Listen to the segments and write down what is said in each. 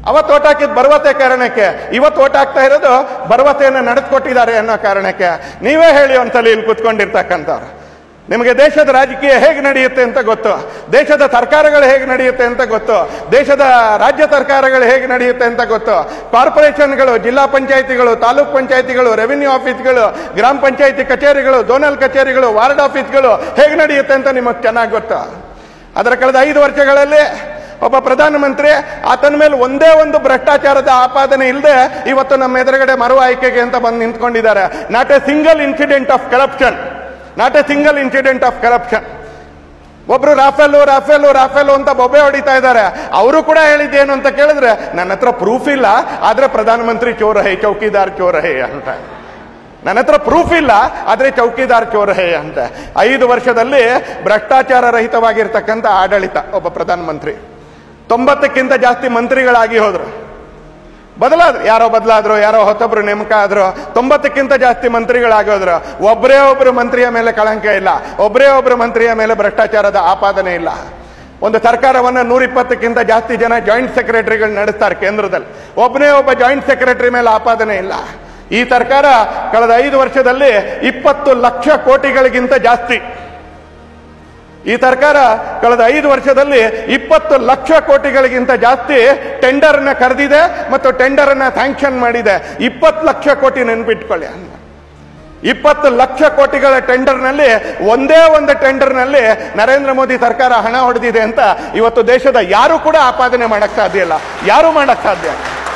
ಅವತ್ತು ಓಟ್ ಹಾಕಿದ್ ಭರವಸೆ ಕಾರಣಕ್ಕೆ, ಇವತ್ತು ಓಟ್ ಹಾಕ್ತಾ ಇರೋದು ಭರವಸೆಯನ್ನು ನಡೆಸ್ಕೊಟ್ಟಿದ್ದಾರೆ ಅನ್ನೋ ಕಾರಣಕ್ಕೆ. ನೀವೇ ಹೇಳಿ ಒಂದ್ಸಲಿ ಇಲ್ಲಿ ಕುತ್ಕೊಂಡಿರ್ತಕ್ಕಂಥವ್ರು, ನಿಮಗೆ ದೇಶದ ರಾಜಕೀಯ ಹೇಗೆ ನಡೆಯುತ್ತೆ ಅಂತ ಗೊತ್ತು, ದೇಶದ ಸರ್ಕಾರಗಳು ಹೇಗೆ ನಡೆಯುತ್ತೆ ಅಂತ ಗೊತ್ತು, ದೇಶದ ರಾಜ್ಯ ಸರ್ಕಾರಗಳು ಹೇಗೆ ನಡೆಯುತ್ತೆ ಅಂತ ಗೊತ್ತು, ಕಾರ್ಪೊರೇಷನ್ಗಳು, ಜಿಲ್ಲಾ ಪಂಚಾಯಿತಿಗಳು, ತಾಲೂಕ್ ಪಂಚಾಯಿತಿಗಳು, ರೆವಿನ್ಯೂ ಆಫೀಸ್ಗಳು, ಗ್ರಾಮ ಪಂಚಾಯಿತಿ ಕಚೇರಿಗಳು, ಝೋನಲ್ ಕಚೇರಿಗಳು, ವಾರ್ಡ್ ಆಫೀಸ್ಗಳು ಹೇಗೆ ನಡೆಯುತ್ತೆ ಅಂತ ನಿಮಗೆ ಚೆನ್ನಾಗಿ ಗೊತ್ತು. ಅದರ ಕಳೆದ 5 ವರ್ಷಗಳಲ್ಲಿ ಒಬ್ಬ ಪ್ರಧಾನಮಂತ್ರಿ, ಆತನ ಮೇಲೆ ಒಂದೇ ಒಂದು ಭ್ರಷ್ಟಾಚಾರದ ಆಪಾದನೆ ಇಲ್ಲದೆ ಇವತ್ತು ನಮ್ಮ ಎದುರುಗಡೆ ಮರು ಆಯ್ಕೆಗೆ ಅಂತ ಬಂದು ನಿಂತ್ಕೊಂಡಿದ್ದಾರೆ. Not a single incident of corruption, not a single incident of corruption. ಒಬ್ರು ರಾಫೆಲು ರಾಫೆಲು ರಾಫೆಲು ಅಂತ ಬೊಬ್ಬೆ ಹೊಡಿತಾ ಇದ್ದಾರೆ. ಅವರು ಕೂಡ ಹೇಳಿದ್ದೇನು ಅಂತ ಕೇಳಿದ್ರೆ, ನನ್ನ ಹತ್ರ ಪ್ರೂಫ್ ಇಲ್ಲ, ಆದ್ರೆ ಪ್ರಧಾನಮಂತ್ರಿ ಚೋರ ಹೇ, ಚೌಕಿದಾರ್ ಚೋರ ಹೇ ಅಂತ. ನನ್ನ ಹತ್ರ ಪ್ರೂಫ್ ಇಲ್ಲ, ಆದ್ರೆ ಚೌಕಿದಾರ್ ಚೋರ ಹೇ ಅಂತ. 5 ವರ್ಷದಲ್ಲಿ ಭ್ರಷ್ಟಾಚಾರ ರಹಿತವಾಗಿರ್ತಕ್ಕಂಥ ಆಡಳಿತ. ಒಬ್ಬ ಪ್ರಧಾನಮಂತ್ರಿ 90ಕ್ಕಿಂತ ಜಾಸ್ತಿ ಮಂತ್ರಿಗಳಾಗಿ ಹೋದ್ರು, ಬದಲಾದ್ರು, ಯಾರೋ ಹೊಸಬ್ರು ನೇಮಕ ಆದ್ರು, 90ಕ್ಕಿಂತ ಜಾಸ್ತಿ ಮಂತ್ರಿಗಳಾಗೋದ್ರು. ಒಬ್ಬರೇ ಒಬ್ರು ಮಂತ್ರಿಯ ಮೇಲೆ ಕಳಂಕ ಇಲ್ಲ, ಒಬ್ಬರೇ ಒಬ್ರು ಮಂತ್ರಿಯ ಮೇಲೆ ಭ್ರಷ್ಟಾಚಾರದ ಆಪಾದನೆ ಇಲ್ಲ. ಒಂದು ಸರ್ಕಾರವನ್ನ 120ಕ್ಕಿಂತ ಜಾಸ್ತಿ ಜನ ಜಾಯಿಂಟ್ ಸೆಕ್ರೆಟರಿಗಳು ನಡೆಸ್ತಾರೆ ಕೇಂದ್ರದಲ್ಲಿ, ಒಬ್ಬನೇ ಒಬ್ಬ ಜಾಯಿಂಟ್ ಸೆಕ್ರೆಟರಿ ಮೇಲೆ ಆಪಾದನೆ ಇಲ್ಲ. ಈ ಸರ್ಕಾರ ಕಳೆದ 5 ವರ್ಷದಲ್ಲಿ 20 ಲಕ್ಷ ಕೋಟಿಗಳಿಗಿಂತ ಜಾಸ್ತಿ, ಈ ಸರ್ಕಾರ ಕಳೆದ 5 ವರ್ಷದಲ್ಲಿ 20 ಲಕ್ಷ ಕೋಟಿಗಳಿಗಿಂತ ಜಾಸ್ತಿ ಟೆಂಡರ್ನ ಕರೆದಿದೆ ಮತ್ತು ಟೆಂಡರ್ನ ಸ್ಯಾಂಕ್ಷನ್ ಮಾಡಿದೆ. 20 ಲಕ್ಷ ಕೋಟಿ ನೆನ್ಪಿಟ್ಕೊಳ್ಳಿ. 20 ಲಕ್ಷ ಕೋಟಿಗಳ ಟೆಂಡರ್ನಲ್ಲಿ ಒಂದೇ ಒಂದು ಟೆಂಡರ್ನಲ್ಲಿ ನರೇಂದ್ರ ಮೋದಿ ಸರ್ಕಾರ ಹಣ ಹೊಡೆದಿದೆ ಅಂತ ಇವತ್ತು ದೇಶದ ಯಾರು ಕೂಡ ಆಪಾದನೆ ಮಾಡಕ್ ಸಾಧ್ಯ ಇಲ್ಲ, ಯಾರು ಮಾಡಕ್ ಸಾಧ್ಯ.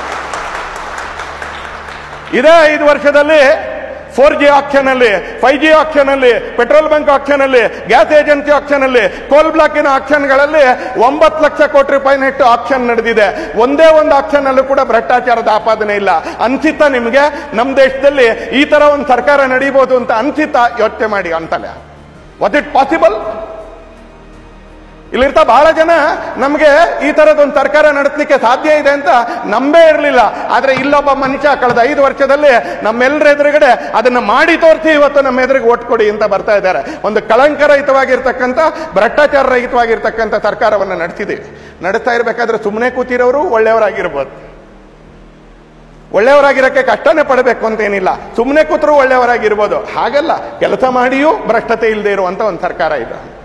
ಇದೇ 5 ವರ್ಷದಲ್ಲಿ 4G ಆಕ್ಷನ್ ಅಲ್ಲಿ, 5G ಆಕ್ಷನ್ ಅಲ್ಲಿ, ಪೆಟ್ರೋಲ್ ಬಂಕ್ ಆಕ್ಷನ್ ಅಲ್ಲಿ, ಗ್ಯಾಸ್ ಏಜೆನ್ಸಿ ಆಕ್ಷನ್ ಅಲ್ಲಿ, ಕೋಲ್ ಬ್ಲಾಕಿನ ಆಕ್ಷನ್ಗಳಲ್ಲಿ 9 ಲಕ್ಷ ಕೋಟಿ ರೂಪಾಯಿ ನೆಟ್ಟು ಆಕ್ಷನ್ ನಡೆದಿದೆ. ಒಂದೇ ಒಂದು ಆಕ್ಷನ್ ಅಲ್ಲೂ ಕೂಡ ಭ್ರಷ್ಟಾಚಾರದ ಆಪಾದನೆ ಇಲ್ಲ. ಅನ್ಸಿತ್ತಾ ನಿಮ್ಗೆ ನಮ್ಮ ದೇಶದಲ್ಲಿ ಈ ತರ ಒಂದು ಸರ್ಕಾರ ನಡೀಬಹುದು ಅಂತ ಅನ್ಸಿತ್ತಾ? ಯೋಚನೆ ಮಾಡಿ ಅಂತಲ್ಲ. Was it possible? ಇಲ್ಲಿರ್ತಾ ಬಹಳ ಜನ ನಮಗೆ ಈ ತರದೊಂದು ಸರ್ಕಾರ ನಡೆಸಲಿಕ್ಕೆ ಸಾಧ್ಯ ಇದೆ ಅಂತ ನಂಬೇ ಇರಲಿಲ್ಲ. ಆದ್ರೆ ಇಲ್ಲೊಬ್ಬ ಮನುಷ್ಯ ಕಳೆದ 5 ವರ್ಷದಲ್ಲಿ ನಮ್ಮೆಲ್ಲರ ಎದುರುಗಡೆ ಅದನ್ನ ಮಾಡಿ ತೋರಿಸಿ ಇವತ್ತು ನಮ್ಮ ಎದುರಿಗೆ ಓಟ್ ಕೊಡಿ ಅಂತ ಬರ್ತಾ ಇದ್ದಾರೆ. ಒಂದು ಕಳಂಕರಹಿತವಾಗಿರ್ತಕ್ಕಂಥ, ಭ್ರಷ್ಟಾಚಾರ ರಹಿತವಾಗಿರ್ತಕ್ಕಂಥ ಸರ್ಕಾರವನ್ನು ನಡೆಸಿದ್ದೀವಿ. ನಡೆಸ್ತಾ ಇರಬೇಕಾದ್ರೆ ಸುಮ್ಮನೆ ಕೂತಿರೋರು ಒಳ್ಳೆಯವರಾಗಿರ್ಬೋದು, ಒಳ್ಳೆಯವರಾಗಿರಕ್ಕೆ ಕಷ್ಟನೇ ಪಡಬೇಕು ಅಂತೇನಿಲ್ಲ, ಸುಮ್ಮನೆ ಕೂತರು ಒಳ್ಳೆಯವರಾಗಿರ್ಬೋದು. ಹಾಗಲ್ಲ, ಕೆಲಸ ಮಾಡಿಯೂ ಭ್ರಷ್ಟತೆ ಇಲ್ಲದೆ ಇರುವಂತ ಒಂದು ಸರ್ಕಾರ ಇದು.